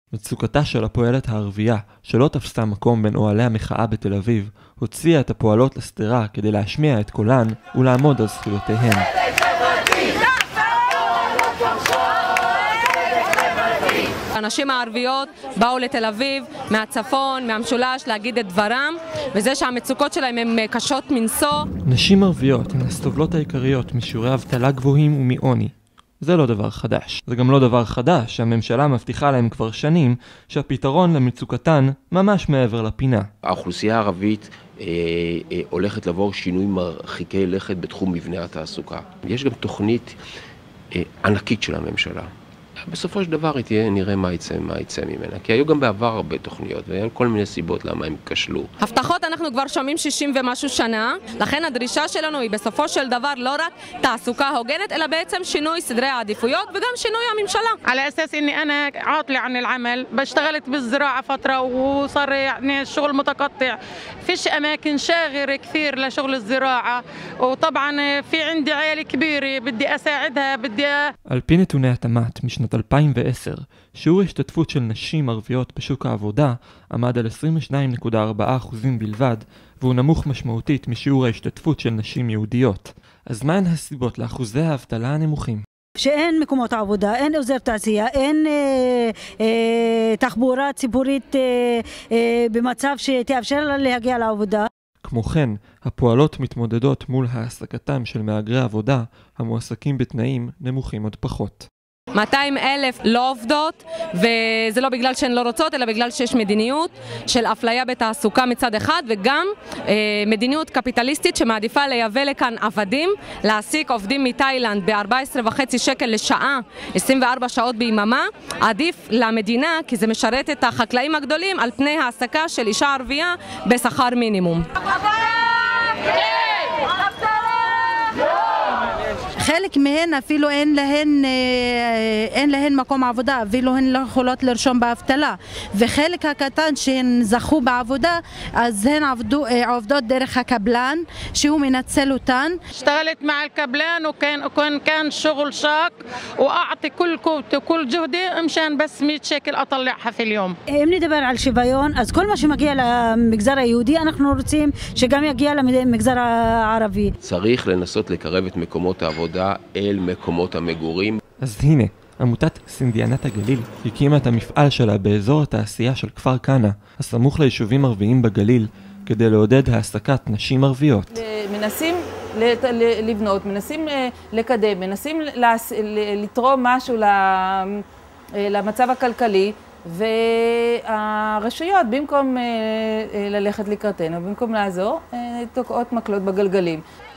מצוקתה של הפועלת הערבייה, שלא תפסה מקום בין אוהלי המחאה בתל אביב, הוציאה את הפועלות לסתירה כדי להשמיע את קולן ולעמוד על זכויותיהן. הנשים הערביות באו לתל אביב, מהצפון, מהמשולש, להגיד את דברם, וזה שהמצוקות שלהם הן קשות מנשוא. נשים ערביות הן הסובלות העיקריות משיעורי אבטלה גבוהים ומעוני. זה לא דבר חדש. זה גם לא דבר חדש שהממשלה מבטיחה להם כבר שנים שהפתרון למצוקתן ממש מעבר לפינה. האוכלוסייה הערבית הולכת לעבור שינוי מרחיקי לכת בתחום מבנה התעסוקה. יש גם תוכנית ענקית של הממשלה. בסופו של דבר נראה מה יצא ממנה, כי היו גם בעבר הרבה תוכניות, והיו כל מיני סיבות למה הם כשלו. הבטחות אנחנו כבר שומעים 60 ומשהו שנה, לכן הדרישה שלנו היא בסופו של דבר לא רק תעסוקה הוגנת, אלא בעצם שינוי סדרי העדיפויות וגם שינוי הממשלה. على أساس إني أنا عاطلة عن العمل، بشتغلت بالزراعة فترة وصار يعني الشغل متقطع، فيش أماكن شاغرة كثير لشغل الزراعة، وطبعا في عندي عيال كبيرة بدي أساعدها על פי נתוני התמ"ת משנת 2010, שיעור ההשתתפות של נשים ערביות בשוק העבודה עמד על 22.4% בלבד, והוא נמוך משמעותית משיעור ההשתתפות של נשים יהודיות. אז מהן הסיבות לאחוזי האבטלה הנמוכים? שאין מקומות עבודה, אין אזור תעשייה, אין תחבורה ציבורית במצב שתאפשר לה להגיע לעבודה. כמו כן, הפועלות מתמודדות מול העסקתם של מהגרי עבודה המועסקים בתנאים נמוכים עוד פחות. 200,000 לא עובדות, וזה לא בגלל שהן לא רוצות, אלא בגלל שיש מדיניות של אפליה בתעסוקה מצד אחד, וגם מדיניות קפיטליסטית שמעדיפה לייבא לכאן עבדים, להעסיק עובדים מתאילנד ב-14.5 שקל לשעה, 24 שעות ביממה, עדיף למדינה, כי זה משרת את החקלאים הגדולים על פני העסקה של אישה ערבייה בשכר מינימום. חלק מהן אפילו אין להן מקום עבודה, אפילו הן לא יכולות לרשום באבטלה, וחלק הקטן שהן זכו בעבודה אז הן עובדות דרך הקבלן שהוא מנצל אותן. اشتغلت مع الكبلان وكان شغل شاق واعطي كل قوتي وكل جهدي مشان بس 100 שקל اطلعها في اليوم. אם נדבר על שוויון, אז כל מה שמגיע למגזר היהודי אנחנו רוצים שגם יגיע למגזר הערבי. צריך לנסות לקרב את מקומות העבודה אל מקומות המגורים. אז הנה, עמותת סינדיאנת הגליל הקימה את המפעל שלה באזור התעשייה של כפר כנא, הסמוך ליישובים ערביים בגליל, כדי לעודד העסקת נשים ערביות. מנסים לבנות, מנסים לקדם, מנסים לתרום משהו למצב הכלכלי, והרשויות במקום ללכת לקראתנו, במקום לעזור, תוקעות מקלות בגלגלים.